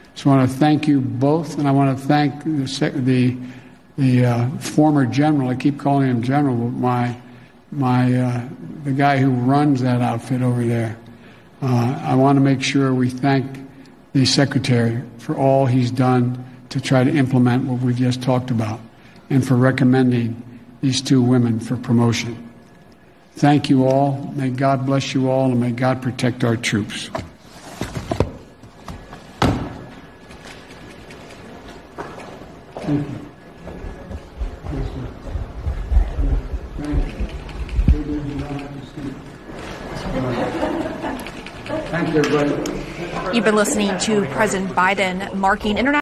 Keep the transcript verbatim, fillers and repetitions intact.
So I want to thank you both, and I want to thank the the, the uh, former general. I keep calling him general, but my my uh, the guy who runs that outfit over there. Uh, I want to make sure we thank the secretary for all he's done to try to implement what we've just talked about, and for recommending these two women for promotion. Thank you all. May God bless you all, and may God protect our troops. Thank you. Thank you, everybody. You've been listening to President Biden marking International